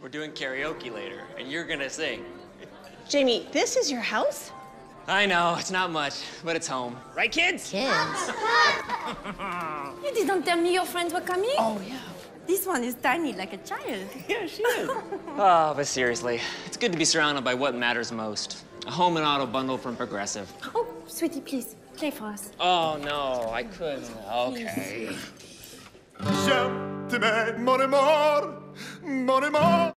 doing karaoke later, and you're gonna sing. Jamie, this is your house? I know, it's not much, but it's home. Right, kids? Kids. You didn't tell me your friends were coming? Oh, yeah. This one is tiny like a child. Yeah, she is. Oh, but seriously, it's good to be surrounded by what matters most. A home and auto bundle from Progressive. Oh, sweetie, please, play for us. Oh, no, I couldn't. Okay. Je t'aimais, mon amour, mon amour.